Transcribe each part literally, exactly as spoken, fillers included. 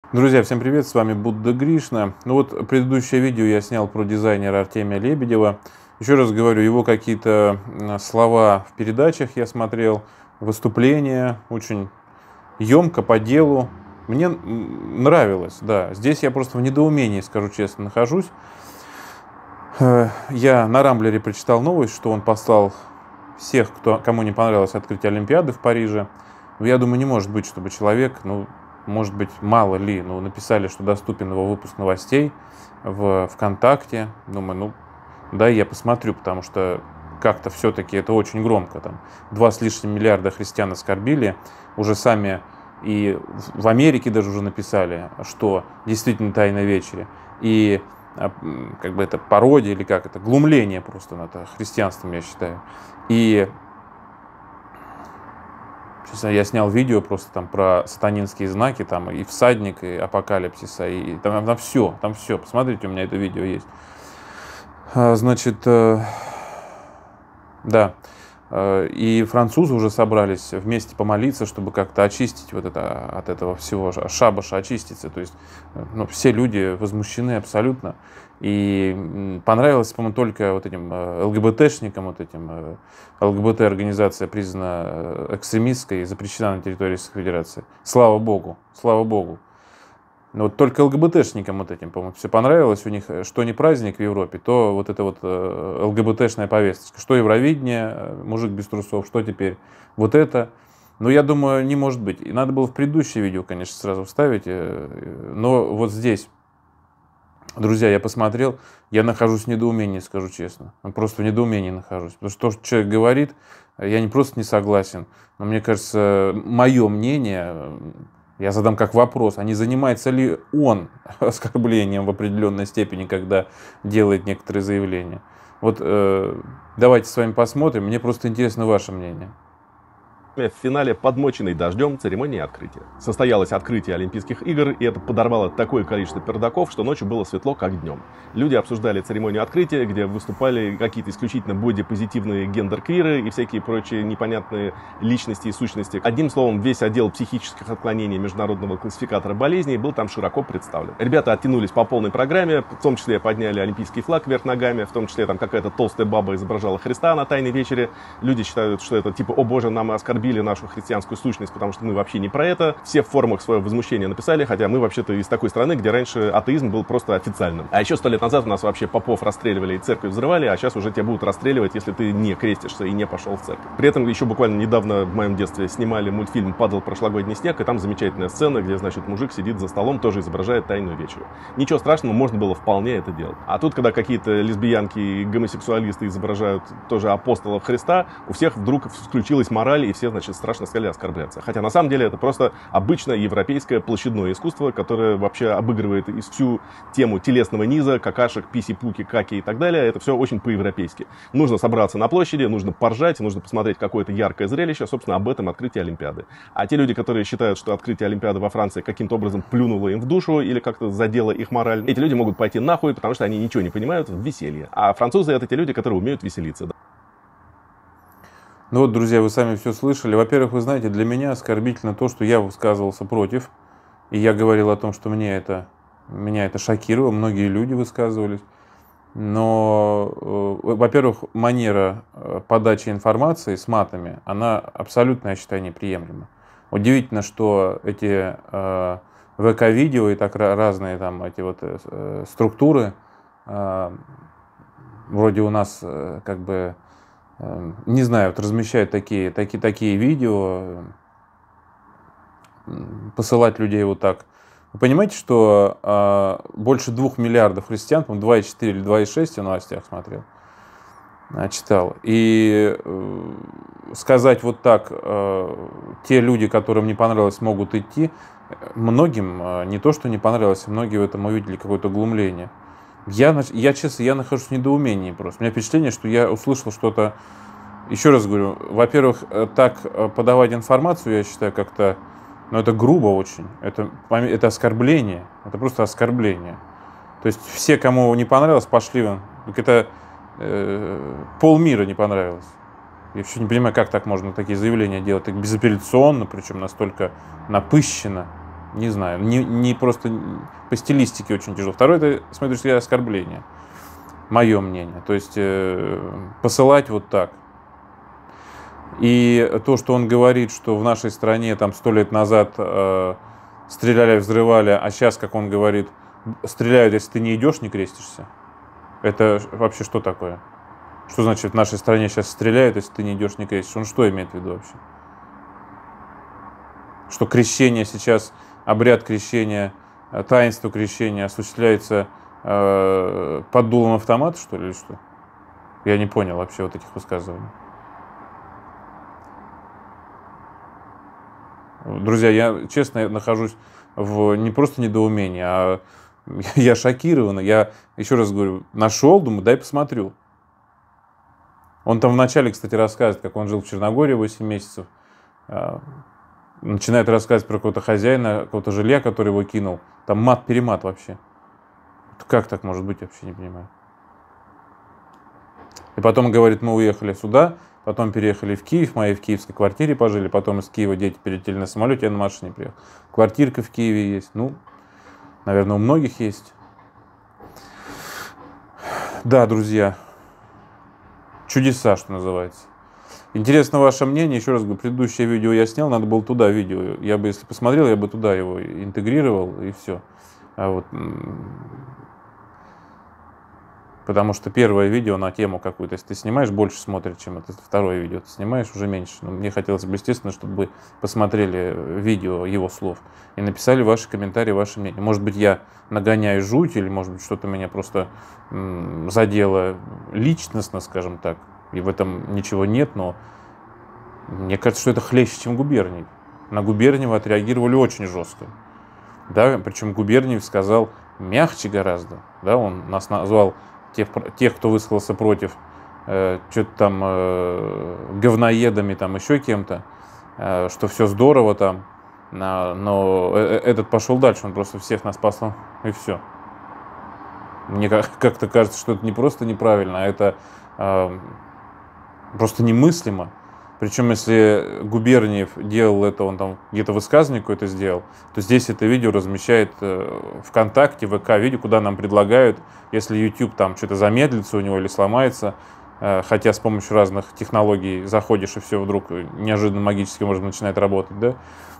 Друзья, всем привет, с вами Будда Гришна. Ну вот предыдущее видео я снял про дизайнера Артемия Лебедева. Еще раз говорю, его какие-то слова в передачах я смотрел, выступления, очень емко, по делу. Мне нравилось, да. Здесь я просто в недоумении, скажу честно, нахожусь. Я на Рамблере прочитал новость, что он послал всех, кто, кому не понравилось открытие Олимпиады в Париже. Я думаю, не может быть, чтобы человек, ну, может быть, мало ли, ну, написали, что доступен его выпуск новостей в ВКонтакте. Думаю, ну, да, я посмотрю, потому что как-то все-таки это очень громко. Там два с лишним миллиарда христиан оскорбили. Уже сами и в Америке даже уже написали, что действительно тайна вечери. И как бы это пародия или как это, глумление просто над христианством, я считаю. И я снял видео просто там про сатанинские знаки, там и всадник, и апокалипсиса, и там, там все, там все. Посмотрите, у меня это видео есть. Значит, да. И французы уже собрались вместе помолиться, чтобы как-то очистить вот это, от этого всего шабаша, очиститься. То есть, ну, все люди возмущены абсолютно. И понравилось, по-моему, только вот этим ЛГБТшникам, вот этим ЛГБТ-организация признана экстремистской и запрещена на территории Российской Федерации. Слава Богу, слава Богу. Но вот только ЛГБТшникам вот этим, по-моему, все понравилось. У них, что не праздник в Европе, то вот это вот ЛГБТшная повесточка. Что Евровидение, мужик без трусов, что теперь вот это. Но я думаю, не может быть. И надо было в предыдущее видео, конечно, сразу вставить. Но вот здесь, друзья, я посмотрел, я нахожусь в недоумении, скажу честно. Просто в недоумении нахожусь. Потому что то, что человек говорит, я не просто не согласен. Но мне кажется, мое мнение... Я задам как вопрос, а не занимается ли он оскорблением в определенной степени, когда делает некоторые заявления? Вот э, давайте с вами посмотрим. Мне просто интересно ваше мнение. В финале, подмоченный дождем, церемонии открытия. Состоялось открытие Олимпийских игр, и это подорвало такое количество пердаков, что ночью было светло, как днем. Люди обсуждали церемонию открытия, где выступали какие-то исключительно бодипозитивные гендер-квиры и всякие прочие непонятные личности и сущности. Одним словом, весь отдел психических отклонений Международного классификатора болезней был там широко представлен. Ребята оттянулись по полной программе, в том числе подняли олимпийский флаг вверх ногами, в том числе там какая-то толстая баба изображала Христа на Тайной вечере. Люди считают, что это типа, о боже, нам оскорбили нашу христианскую сущность, потому что мы вообще не про это. Все в форумах свое возмущение написали, хотя мы вообще-то из такой страны, где раньше атеизм был просто официальным. А еще сто лет назад у нас вообще попов расстреливали и церкви взрывали, а сейчас уже тебя будут расстреливать, если ты не крестишься и не пошел в церковь. При этом еще буквально недавно в моем детстве снимали мультфильм «Падал прошлогодний снег», и там замечательная сцена, где, значит, мужик сидит за столом, тоже изображает Тайную вечерю. Ничего страшного, можно было вполне это делать. А тут, когда какие-то лесбиянки и гомосексуалисты изображают тоже апостолов Христа, у всех вдруг включилась мораль, и все, значит, страшно стали оскорбляться. Хотя на самом деле это просто обычное европейское площадное искусство, которое вообще обыгрывает и всю тему телесного низа, какашек, писи-пуки, каки и так далее. Это все очень по-европейски. Нужно собраться на площади, нужно поржать, нужно посмотреть какое-то яркое зрелище. Собственно, об этом открытие Олимпиады. А те люди, которые считают, что открытие Олимпиады во Франции каким-то образом плюнуло им в душу или как-то задело их мораль, эти люди могут пойти нахуй, потому что они ничего не понимают в веселье. А французы — это те люди, которые умеют веселиться. Ну вот, друзья, вы сами все слышали. Во-первых, вы знаете, для меня оскорбительно то, что я высказывался против. И я говорил о том, что мне это, меня это шокировало. Многие люди высказывались. Но, э, во-первых, манера подачи информации с матами, она абсолютно, я считаю, неприемлема. Удивительно, что эти э, ВК-видео и так разные там эти вот э, структуры, э, вроде у нас э, как бы... Не знаю, вот размещают такие, такие, такие видео, посылать людей вот так. Вы понимаете, что э, больше двух миллиардов христиан, по-моему, два и четыре или два и шесть я в новостях смотрел, читал. И э, сказать вот так, э, те люди, которым не понравилось, могут идти, многим э, не то, что не понравилось, многие в этом увидели какое-то глумление. Я, я, честно, я нахожусь в недоумении просто. У меня впечатление, что я услышал что-то... Еще раз говорю, во-первых, так подавать информацию, я считаю, как-то... Ну, это грубо очень. Это, это оскорбление. Это просто оскорбление. То есть все, кому не понравилось, пошли вон. Это э, полмира не понравилось. Я вообще не понимаю, как так можно такие заявления делать. Так безапелляционно, причем настолько напыщенно. не знаю, не, не просто по стилистике очень тяжело. Второе, это, с моей точки зрения, оскорбление. Мое мнение. То есть э, посылать вот так. И то, что он говорит, что в нашей стране там сто лет назад э, стреляли, взрывали, а сейчас, как он говорит, стреляют, если ты не идешь, не крестишься. Это вообще что такое? Что значит в нашей стране сейчас стреляют, если ты не идешь, не крестишься? Он что имеет в виду вообще? Что крещение сейчас, обряд крещения, таинство крещения осуществляется э, под дулом автомата, что ли, или что? Я не понял вообще вот этих высказываний. Друзья, я честно нахожусь в не просто недоумении, а я шокирован. Я, еще раз говорю, нашел, думаю, дай посмотрю. Он там вначале, кстати, рассказывает, как он жил в Черногории восемь месяцев. Начинает рассказывать про какого-то хозяина, какого-то жилья, который его кинул. Там мат-перемат вообще. Как так может быть, вообще не понимаю. И потом говорит, мы уехали сюда, потом переехали в Киев, мои в киевской квартире пожили, потом из Киева дети перелетели на самолете, я на машине приехал. Квартирка в Киеве есть, ну, наверное, у многих есть. Да, друзья, чудеса, что называется. Интересно ваше мнение, еще раз говорю, предыдущее видео я снял, надо было туда видео, я бы, если посмотрел, я бы туда его интегрировал, и все. А вот... Потому что первое видео на тему какую-то, если ты снимаешь, больше смотрят, чем это второе видео. Ты снимаешь, уже меньше. Но мне хотелось бы, естественно, чтобы вы посмотрели видео его слов и написали ваши комментарии, ваше мнение. Может быть, я нагоняю жуть, или, может быть, что-то меня просто м, задело личностно, скажем так. И в этом ничего нет, но мне кажется, что это хлеще, чем Губерниев. На Губерниева отреагировали очень жестко. Да, причем Губерниев сказал мягче гораздо. Да, он нас назвал... Тех, тех, кто высказался против, э, что-то там э, говноедами, там еще кем-то, э, что все здорово там, э, но этот пошел дальше, он просто всех нас послал, и все. Мне как-то кажется, что это не просто неправильно, а это э, просто немыслимо. Причем, если Губерниев делал это, он там где-то высказывание какое-то сделал, то здесь это видео размещает ВКонтакте, ВК видео, куда нам предлагают, если YouTube там что-то замедлится у него или сломается, хотя с помощью разных технологий заходишь и все вдруг неожиданно магически может начинает работать, да?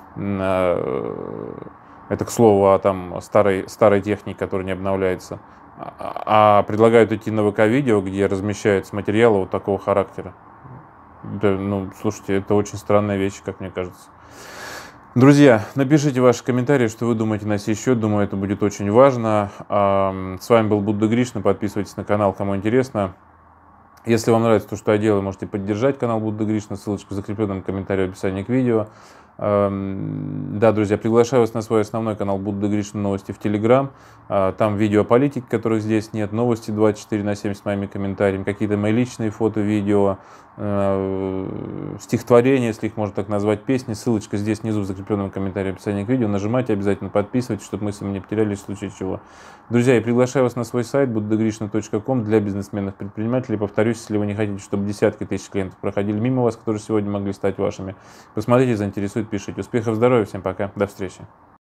Это, к слову, о там старой, старой технике, которая не обновляется. А предлагают идти на ВК-видео, где размещаются материалы вот такого характера. Да, ну, слушайте, это очень странная вещь, как мне кажется. Друзья, напишите ваши комментарии, что вы думаете на сей счет. Думаю, это будет очень важно. С вами был Будда Гришна. Подписывайтесь на канал, кому интересно. Если вам нравится то, что я делаю, можете поддержать канал Будда Гришна. Ссылочка в закрепленном комментарии в описании к видео. Да, друзья, приглашаю вас на свой основной канал Будда Гришна Новости в Телеграм. Там видео о политике, которых здесь нет, новости двадцать четыре на семь с моими комментариями, какие-то мои личные фото, видео, стихотворения, если их можно так назвать, песни. Ссылочка здесь внизу в закрепленном комментарии в описании к видео. Нажимайте, обязательно подписывайтесь, чтобы мы с вами не потерялись в случае чего. Друзья, я приглашаю вас на свой сайт будда гришна точка ком для бизнесменов, предпринимателей. Повторюсь, если вы не хотите, чтобы десятки тысяч клиентов проходили мимо вас, которые сегодня могли стать вашими, посмотрите, заинтересует, пишите. Успехов, здоровья, всем пока, до встречи.